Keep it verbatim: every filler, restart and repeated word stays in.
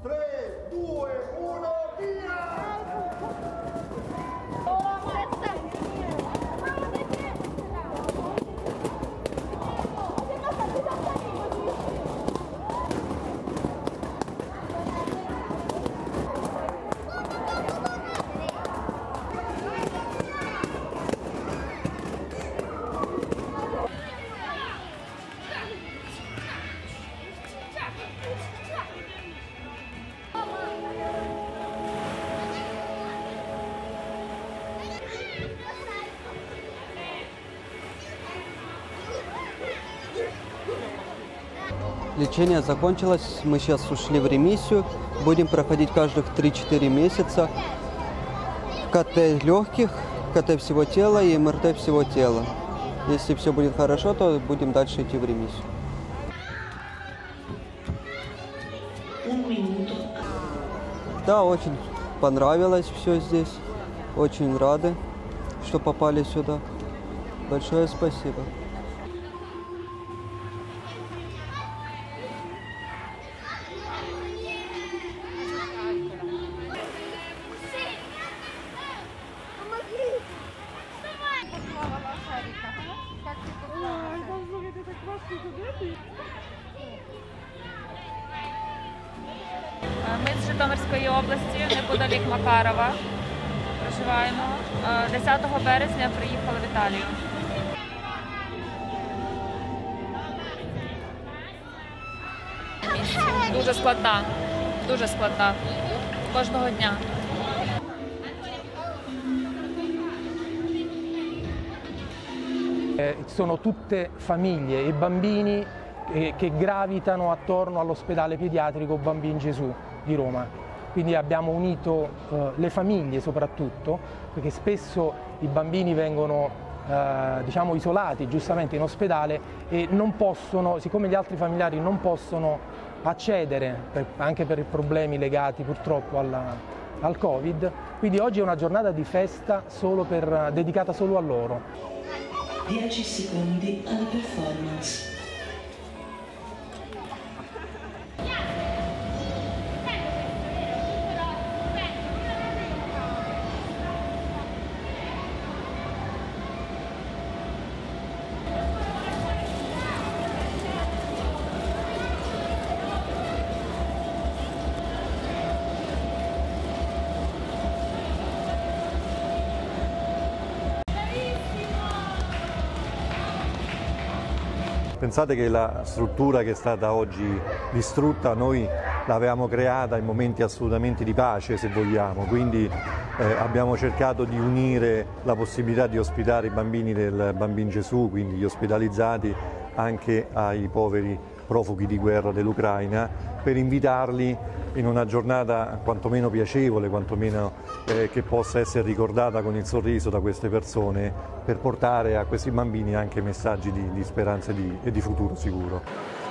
tre, due, uno, via! Лечение закончилось, мы сейчас ушли в ремиссию, будем проходить каждых три-четыре месяца КТ легких, КТ всего тела и МРТ всего тела. Если все будет хорошо, то будем дальше идти в ремиссию. Да, очень понравилось все здесь, очень рады, что попали сюда. Большое спасибо. Ми з Житомирської області, неподалік Макарова, проживаємо. десятого березня приїхали в Італію. Дуже складна, дуже складна. Кожного дня. Sono tutte famiglie e bambini che gravitano attorno all'ospedale pediatrico Bambin Gesù di Roma. Quindi abbiamo unito eh, le famiglie soprattutto, perché spesso i bambini vengono eh, diciamo isolati giustamente in ospedale e non possono, siccome gli altri familiari non possono accedere, per, anche per problemi legati purtroppo alla, al Covid, quindi oggi è una giornata di festa solo per, dedicata solo a loro. dieci secondi alla performance. Pensate che la struttura che è stata oggi distrutta noi l'avevamo creata in momenti assolutamente di pace, se vogliamo, quindi eh, abbiamo cercato di unire la possibilità di ospitare i bambini del Bambin Gesù, quindi gli ospitalizzati, anche ai poveri profughi di guerra dell'Ucraina, per invitarli in una giornata quantomeno piacevole, quantomeno eh, che possa essere ricordata con il sorriso da queste persone, per portare a questi bambini anche messaggi di, di speranza e di, e di futuro sicuro.